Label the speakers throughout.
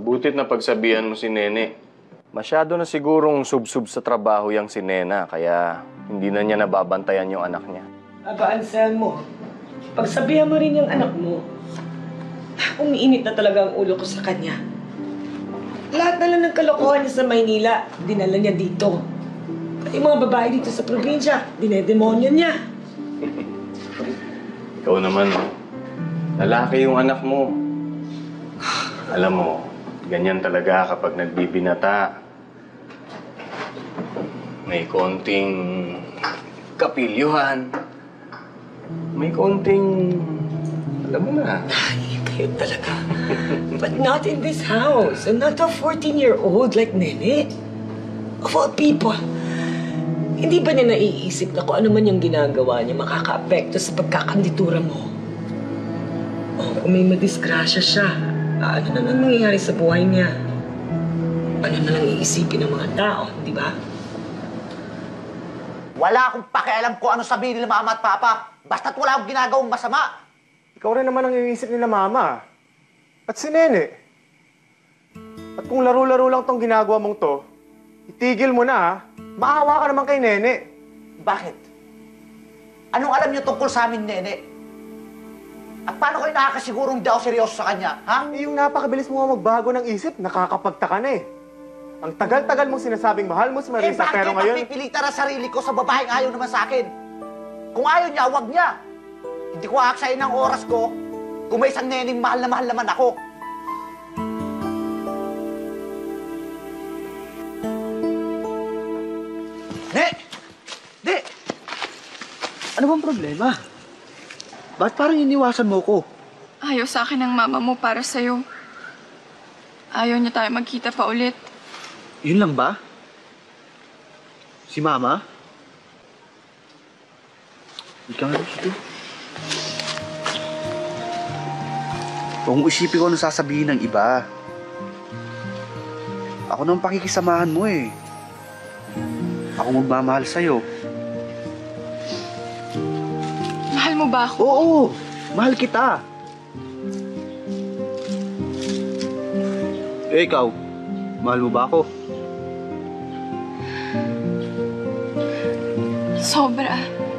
Speaker 1: Mabutit na pagsabihan mo si Nene. Masyado na sigurong sub-sub sa trabaho yang si Nena, kaya hindi na niya nababantayan yung anak niya.
Speaker 2: Aba, Anselmo, pagsabihan mo rin yung anak mo, umiinit na talaga ang ulo ko sa kanya. Lahat na lang ng kalokohan niya sa Maynila, dinala niya dito. Pati mga babae dito sa probinsya, dinedemonyo niya.
Speaker 1: Ikaw naman, lalaki yung anak mo. Alam mo, ganyan talaga kapag nagbibinata. May konting kapilyuhan. May konting... alam mo na.
Speaker 2: Ay, kayo talaga. But not in this house. And not a 14-year-old like Nene. Of all people. Hindi ba niya naiisip na kung ano man yung ginagawa niya makaka-apekto sa pagkakanditura mo? O kung may madisgrasya siya, ano na lang nangyayari sa buhay niya? Ano na lang iisipin ng mga tao, di ba?
Speaker 3: Wala akong pakialam kung ano sabihin nila mama at papa. Basta't wala akong ginagawang masama.
Speaker 4: Ikaw rin naman ang iisip nila mama. At si Nene. At kung laro-laro lang tong ginagawa mong to, itigil mo na ha. Maawa ka naman kay Nene.
Speaker 3: Bakit? Anong alam niyo tungkol sa amin, Nene? At paano kayo nakakasigurong di ako seryoso sa kanya, ha?
Speaker 4: Eh, yung napakabilis mo nga magbago ng isip, nakakapagtaka na eh. Ang tagal-tagal mong sinasabing mahal mo si Marisa, pero ngayon...
Speaker 3: bakit napipilitan ang sarili ko sa babaeng ayaw naman sa akin? Kung ayaw niya, wag niya. Hindi ko aaksayin ng oras ko kung may isang neneng mahal na mahal naman ako. Ne!
Speaker 5: Ano bang problema? Ba't parang iniwasan mo ko?
Speaker 6: Ayaw sa akin ng mama mo para sa'yo. Ayaw niya tayo magkita pa ulit.
Speaker 5: Yun lang ba? Si Mama? Hindi ka nga dito. Huwag mo isipin ko anong sasabihin ng iba. Ako nang pakikisamahan mo eh. Ako magmamahal sa'yo.
Speaker 6: Mahal mo ba ako?
Speaker 5: Oo! Mahal kita! Eh, ikaw? Mahal mo ba ako?
Speaker 6: Sobra.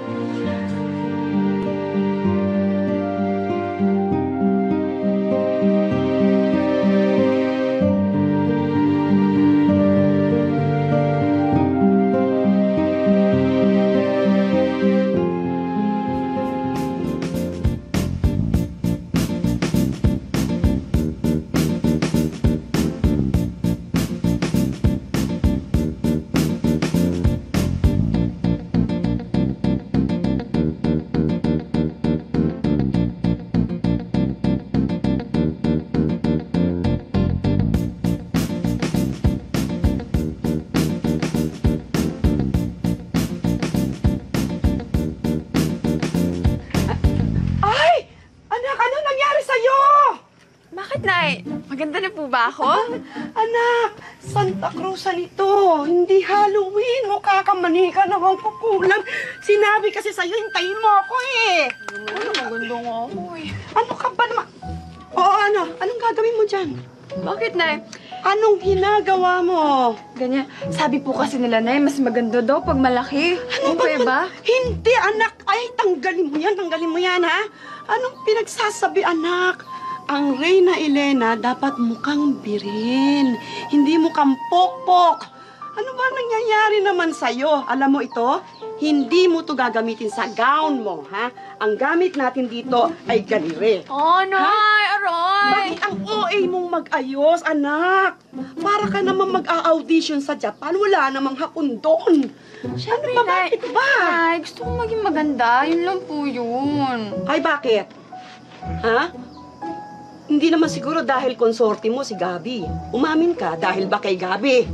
Speaker 6: Maganda na po ba ako?
Speaker 7: Anak, Santa Cruzan ito. Hindi Halloween. Mukha ka manika na bang kukulang. Sinabi kasi sa'yo, hintayin mo ako eh.
Speaker 6: Ano, maganda nga ako eh.
Speaker 7: Ano ka ba naman? Oo, ano? Anong gagawin mo dyan?
Speaker 6: Bakit, Nay?
Speaker 7: Anong ginagawa mo?
Speaker 6: Ganyan. Sabi po kasi nila, Nay, mas maganda daw pag malaki.
Speaker 7: Ano
Speaker 6: ba?
Speaker 7: Hindi, anak. Ay, tanggalin mo yan, ha? Anong pinagsasabi, anak? Ang Reyna Elena dapat mukhang birin, hindi mukhang pokpok. Ano ba nangyayari naman sa'yo? Alam mo ito, hindi mo to gagamitin sa gown mo, ha? Ang gamit natin dito ay ganire.
Speaker 6: Oh, Nay! Aray!
Speaker 7: Bakit ang OA mong mag-ayos, anak? Para ka naman mag-a-audition sa Japan, wala namang hapon doon.
Speaker 6: Siyempre,
Speaker 7: ano ba,
Speaker 6: Nay.
Speaker 7: bakit ba?
Speaker 6: Nay, gusto kong maging maganda. Yun lang po yun.
Speaker 7: Ay, bakit? Ha? Hindi naman siguro dahil konsorte mo si Gabi. Umamin ka dahil ba kay Gabi?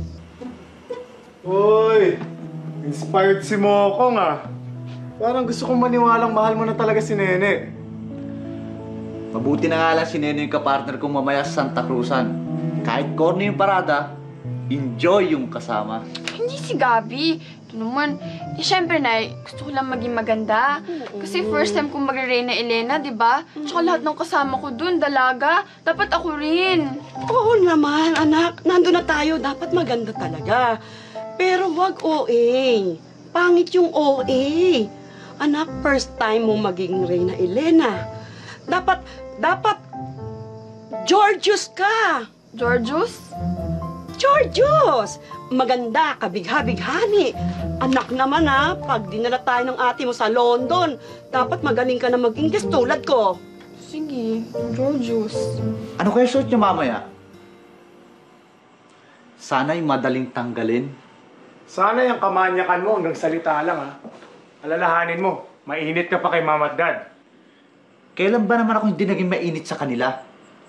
Speaker 4: Uy! Inspired si Mokong ah. Parang gusto kong maniwalang mahal mo na talaga si Nene.
Speaker 5: Mabuti na nga lang si Nene yung kapartner kong mamaya sa Santa Cruzan. Kahit corny yung parada, enjoy yung kasama.
Speaker 6: Hindi si Gabi. Ito naman, syempre, Nay, gusto ko lang maging maganda. Kasi first time kong magre-Reyna Elena, di ba? Tsaka lahat ng kasama ko dun, dalaga. Dapat ako rin.
Speaker 7: Oo naman, anak. Nandun na tayo. Dapat maganda talaga. Pero wag OA. Pangit yung OA. Anak, first time mo maging Reyna Elena. Dapat Georgios ka.
Speaker 6: Georgios?
Speaker 7: Georgios! Maganda, kabigha-bighani. Anak naman pag dinala tayo ng ate mo sa London, dapat magaling ka na mag-Ingles tulad ko.
Speaker 6: Sige, Georgios.
Speaker 3: Ano kaya suot niyo mamaya? Sana'y madaling tanggalin.
Speaker 4: Sana yung kamanyakan mo hanggang salita lang, ha? Alalahanin mo, mainit ka pa kay mama at dad.
Speaker 3: Kailan ba naman ako hindi naging mainit sa kanila?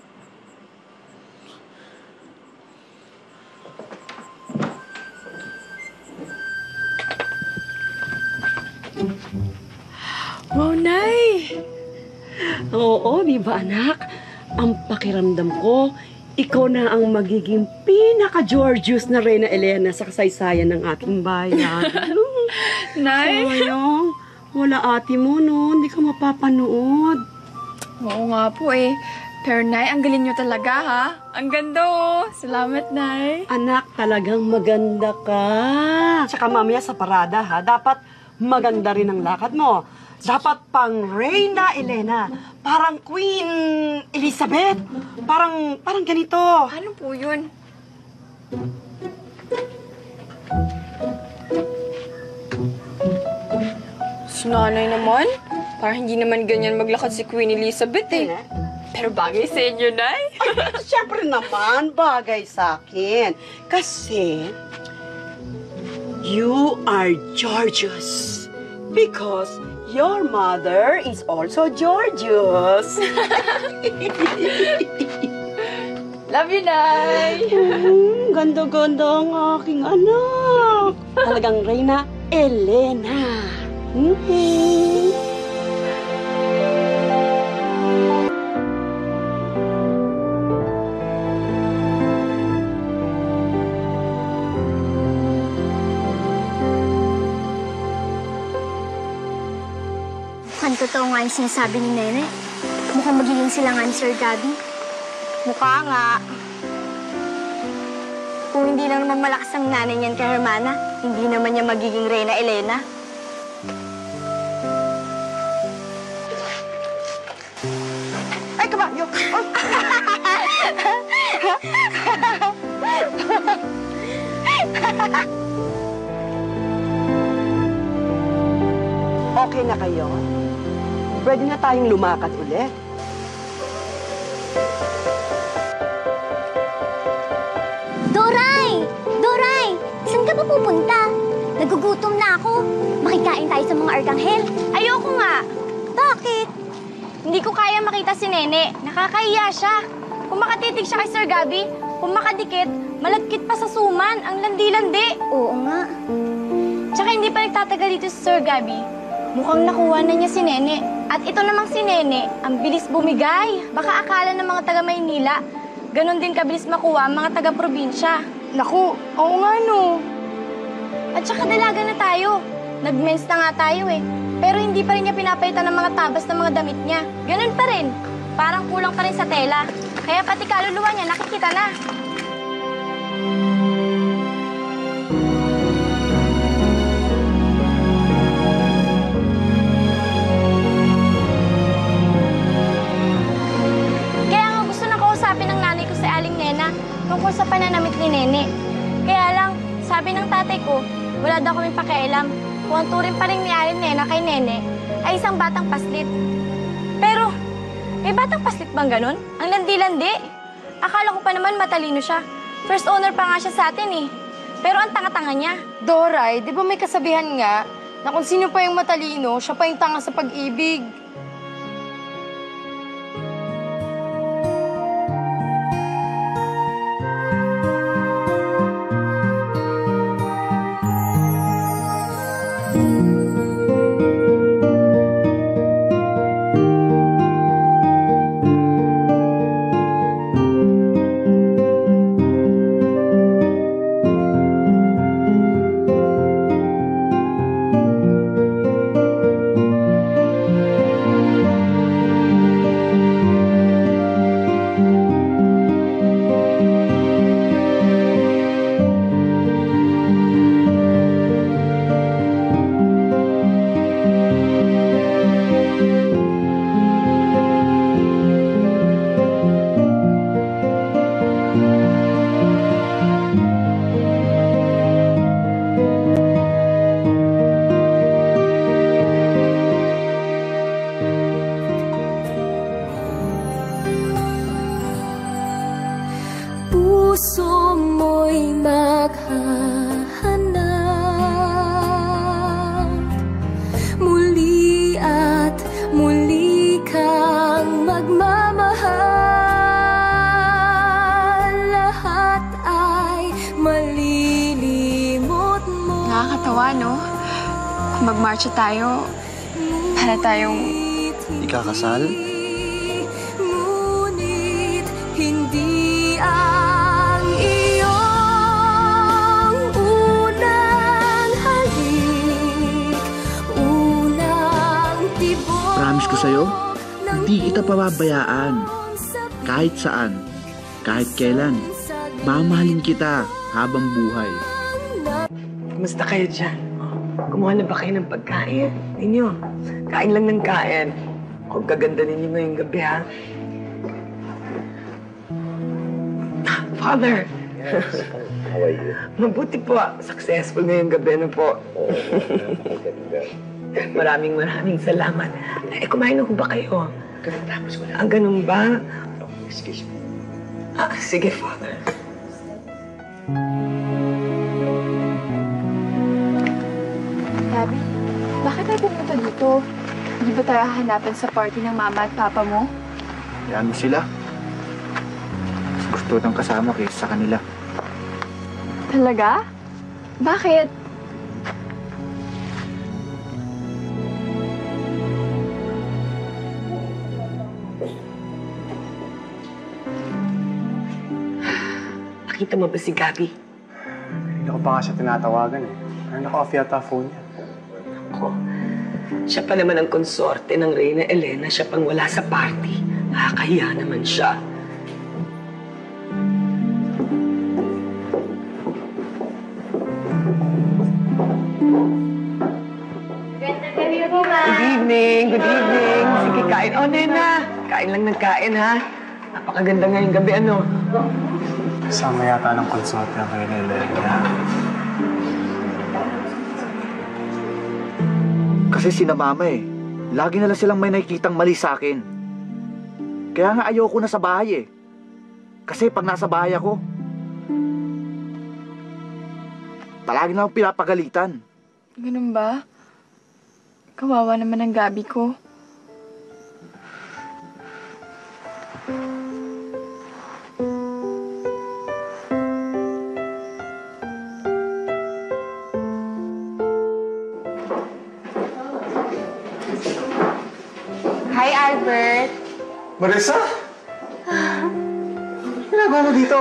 Speaker 7: Wow, Nay! Oo, di ba anak? Ang pakiramdam ko, ikaw na ang magiging pinaka-Georgios na Reyna Elena sa kasaysayan ng ating bayan.
Speaker 6: Nay?
Speaker 7: Sayang, wala ate mo, no? Hindi ka mapapanood.
Speaker 6: Oo nga po eh. Pero Nay, ang galing nyo talaga ha. Ang ganda oh. Salamat, Nay.
Speaker 7: Anak, talagang maganda ka. Tsaka mamaya sa parada, ha? Dapat maganda rin ang lakad mo. Dapat pang Reyna Elena. Parang Queen Elizabeth. Parang ganito.
Speaker 6: Paano po yun? Si nanay naman? Parang hindi naman ganyan maglakad si Queen Elizabeth eh. Pero bagay sa inyo, Nay.
Speaker 7: Siyempre naman, bagay sa akin. Kasi, you are Georgios. Because your mother is also Georgios.
Speaker 6: Love you, Nay.
Speaker 7: Ganda-ganda ang aking anak. Talagang Reyna Elena.
Speaker 8: Ang totoo nga yung sinasabi ni Nene. Mukhang magiging sila nga ni Sir Gabby.
Speaker 9: Mukha nga.
Speaker 8: Kung hindi lang naman malakas ang nanay niyan kay Hermana, hindi naman niya magiging Reyna Elena.
Speaker 9: Ay, kabayo!
Speaker 7: Okay na kayo? Pwede na tayong lumakad ulit.
Speaker 8: Doray! Doray! Saan ka ba pupunta? Nagugutom na ako. Makikain tayo sa mga arkanghel. Ayoko nga. Bakit? Hindi ko kaya makita si Nene. Nakakahiya siya. Kung makatitig siya kay Sir Gabby, kung makadikit, malagkit pa sa suman. Ang landi-landi. Oo nga. Tsaka hindi pa nagtatagal dito si Sir Gabby. Mukhang nakuha na niya si Nene. At ito namang si Nene, ang bilis bumigay. Baka akala ng mga taga-Maynila, ganon din kabilis makuha ang mga taga-probinsya. Naku, oo nga no. At saka dalaga na tayo. Nag-mens na nga tayo eh. Pero hindi pa rin niya pinapalitan ng mga tabas ng mga damit niya. Ganon pa rin. Parang kulang pa rin sa tela. Kaya pati kaluluwa niya nakikita na. Tungkol sa pananamit ni Nene. Kaya lang, sabi ng tatay ko, wala daw kaming pakialam kung ang turing pa rin ni Aling Nena kay Nene ay isang batang paslit. Pero, may batang paslit bang ganun? Ang landi-landi. Akala ko pa naman matalino siya. First owner pa nga siya sa atin eh. Pero ang tanga-tanga niya.
Speaker 9: Doray, di ba may kasabihan nga na kung sino pa yung matalino, siya pa yung tanga sa pag-ibig?
Speaker 6: nga, no? Kung magmarcha tayo, para tayong...
Speaker 5: Ikakasal?
Speaker 10: Ngunit hindi ang iyong unang halik, unang tibok.
Speaker 5: Promise ko sa'yo, hindi kita pababayaan. Kahit saan, kahit kailan, mamahalin kita habang buhay.
Speaker 2: Kumusta kayo dyan? Kumuha na ba kayo ng pagkain? Ninyo, kain lang ng kain. Kung kaganda ninyo ngayong gabi, ha? Father!
Speaker 3: How are you?
Speaker 2: Mabuti po. Successful ngayong gabi na po. Maraming salamat. Eh, kumain na po ba kayo?
Speaker 3: Tapos wala.
Speaker 2: Ganun ba?
Speaker 3: Excuse me.
Speaker 2: Sige, Father.
Speaker 6: Gabby, bakit tayo pumunta dito? Hindi ba tayo hahanapin sa party ng mama at papa mo?
Speaker 5: Yan mo sila. Mas gusto ng kasama kaysa sa kanila.
Speaker 6: Talaga? Bakit?
Speaker 2: Nakita mo ba si Gabby?
Speaker 4: Hindi ko pa nga siya tinatawagan eh. Pero naka-off yata phone niya.
Speaker 2: Ako, siya pa naman ang konsorte ng Reyna Elena. Siya pang wala sa party. Nakakahiya naman siya. Good evening, good evening. Sige, kain. Oh, Nena. Kain lang ng kain, ha? Napakaganda ngayong gabi, ano?
Speaker 4: Kasama yata ng konsorte ang kayo na Elena.
Speaker 5: Kasi sina mama eh. Lagi na lang silang may nakikitang mali sa akin. Kaya nga ayoko na sa bahay eh. Kasi pag nasa bahay ako, palagi na akong pinapagalitan.
Speaker 6: Ganun ba? Kawawa naman ang Gabby ko.
Speaker 9: Hi, Albert.
Speaker 4: Marissa? Ginagawa mo dito?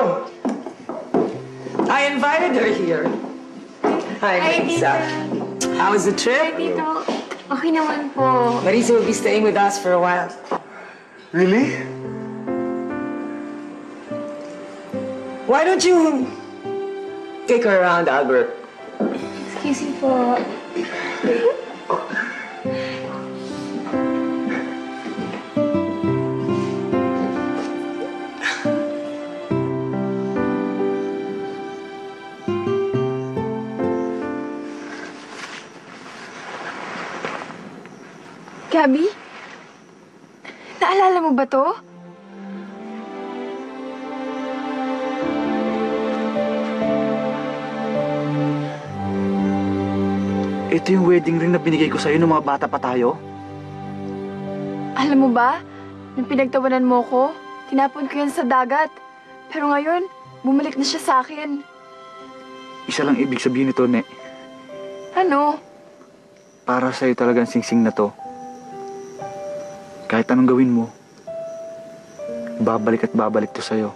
Speaker 2: I invited her here. Hi, Marisa. How was the trip?
Speaker 8: Tito, okay naman po.
Speaker 2: Marisa will be staying with us for a while.
Speaker 4: Really?
Speaker 2: Why don't you take her around, Albert?
Speaker 8: Excuse me po.
Speaker 6: Gabby? Naalala mo ba to?
Speaker 5: Ito yung wedding ring na binigay ko sa'yo nung mga bata pa tayo.
Speaker 6: Alam mo ba, nung pinagtawanan mo ko, tinapon ko yan sa dagat. Pero ngayon, bumalik na siya sa akin.
Speaker 5: Isa lang ibig sabihin nito, Ne.
Speaker 6: Ano?
Speaker 5: Para sa'yo talagang singsing na to. Kahit anong gawin mo, babalik at babalik to sa'yo.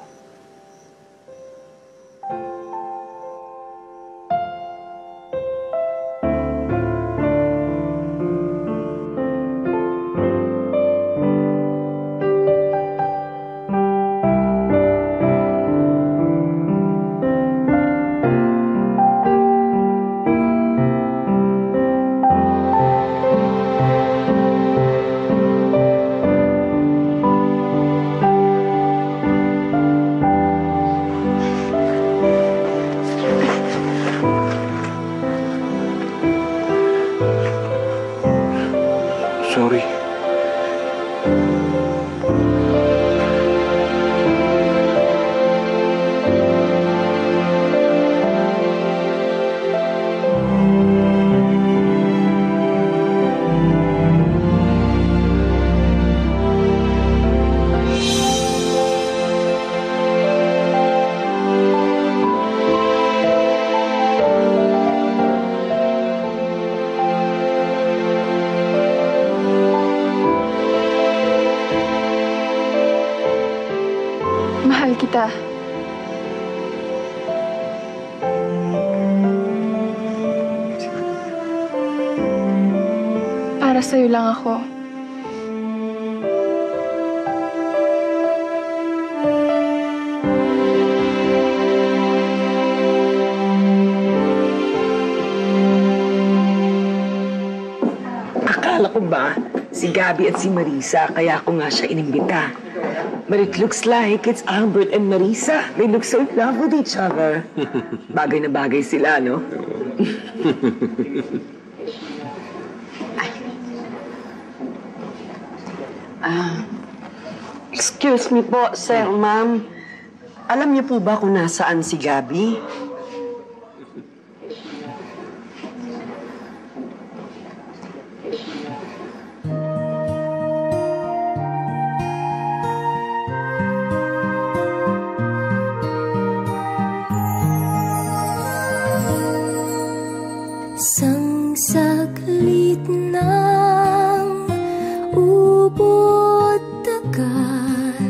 Speaker 6: Mahal kita. Para sa'yo lang ako.
Speaker 2: Akala ko ba si Gabby at si Marisa, kaya ako nga siya inimbita. But it looks like it's Albert and Marisa. They look so in love with each other. Bagay na bagay sila, no? Excuse me po, sir, ma'am. Alam niyo po ba kung nasaan si Gabby?
Speaker 10: Isang saglit ng ubod tagal,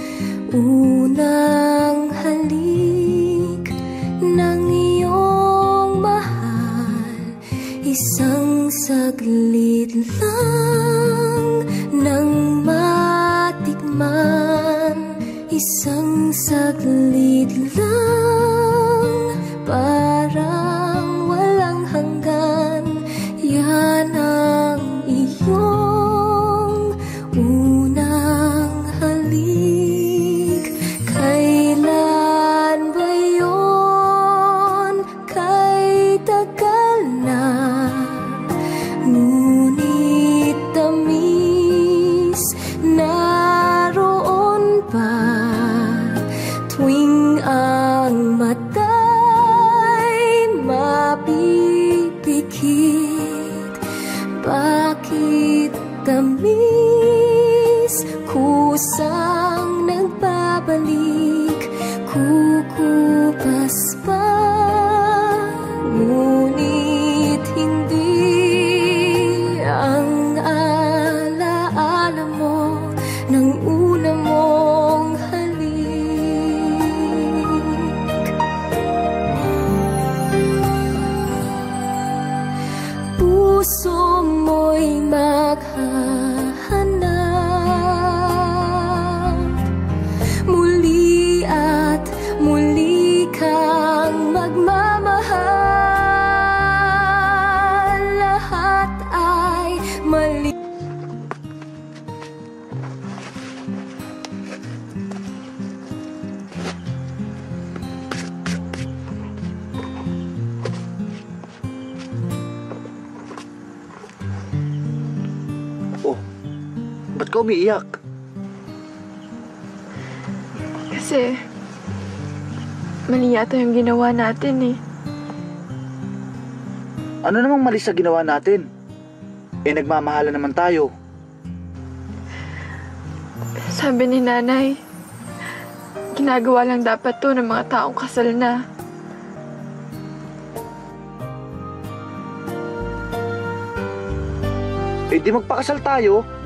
Speaker 10: unang halik ng iyong mahal. Isang saglit lang nang matikman, isang saglit lang parang walang hanggan. Yan ang iyong unang halik. Kailan ba yun? Kay tagal na, ngunit tamis naroon pa tuwing ang mata'y mapipikit. Bakit tamis kusang nagbabalik, kukupas pa, ngunit hindi ang alaala mo ng una mong puso mo'y maghahanap muli at muli kang magmamahal. Lahat ay mali.
Speaker 5: Oh, ba't ka umiiyak?
Speaker 6: Kasi, mali yata yung ginawa natin eh.
Speaker 5: Ano namang mali sa ginawa natin? Eh, nagmamahala naman tayo.
Speaker 6: Sabi ni nanay, ginagawa lang dapat to ng mga taong kasal na.
Speaker 5: Eh, di magpakasal tayo.